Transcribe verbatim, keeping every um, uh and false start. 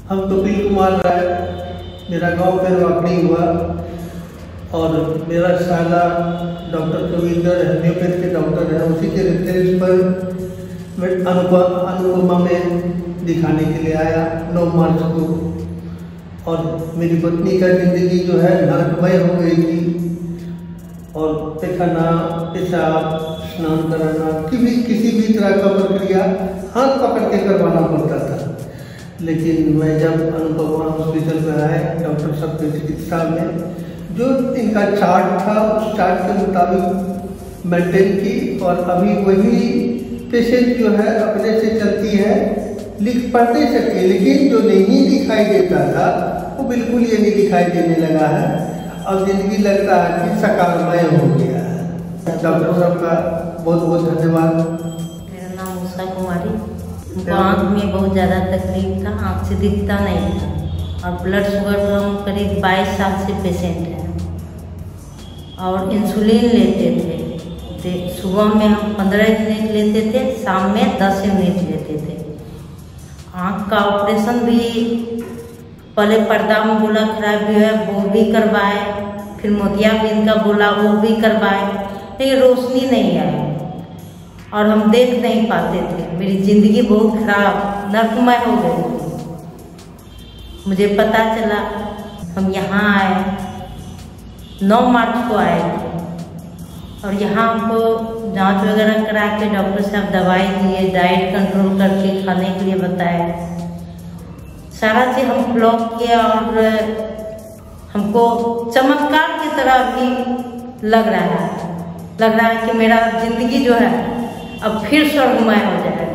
हम कपिल कुमार राय, मेरा गांव पेरवाकड़ी हुआ और मेरा साला डॉक्टर कविंदर होम्योपैथ के डॉक्टर है, उसी के रेफरेंस पर मैं अनुपमा अनुपमा में दिखाने के लिए आया नौ मार्च को। और मेरी पत्नी का ज़िंदगी जो है नरकमय हो गई थी और पैखाना, पेशाब, स्नान कराना, किसी किसी भी तरह का प्रक्रिया हाथ पकड़ के करवाना पड़ता था। लेकिन मैं जब अनुपमा हॉस्पिटल में आए, डॉक्टर साहब की चिकित्सा में जो इनका चार्ट था उस चार्ट के मुताबिक मेंटेन की और अभी वही पेशेंट जो है अपने से चलती है, लिख पढ़ते सके, लेकिन जो नहीं दिखाई देता था वो बिल्कुल ये नहीं दिखाई देने लगा है। अब जिंदगी लगता है कि सकारमय हो गया है। डॉक्टर साहब का बहुत बहुत धन्यवाद। मेरा नाम उषा कुमारी। हमको आँख में बहुत ज़्यादा तकलीफ था, आँख से दिखता नहीं था और ब्लड शुगर तो हम करीब बाईस साल से पेशेंट हैं और इंसुलिन लेते थे। सुबह में हम पंद्रह यूनिट लेते थे, शाम में दस यूनिट लेते थे। आँख का ऑपरेशन भी पहले पर्दा में बोला खराब भी है, वो भी करवाए, फिर मोतियाबिंद का बोला वो भी करवाए, लेकिन रोशनी नहीं आई और हम देख नहीं पाते थे। मेरी ज़िंदगी बहुत खराब नरकमय हो गई थी। मुझे पता चला, हम यहाँ आए, नौ मार्च को आए थे और यहाँ हमको जांच वगैरह करा के डॉक्टर साहब दवाई दिए, डाइट कंट्रोल करके खाने के लिए बताया, सारा चीज़ हम ब्लॉक किया और हमको चमत्कार की तरह भी लग रहा है लग रहा है कि मेरा ज़िंदगी जो है अब फिर स्वर्गमय हो जाए।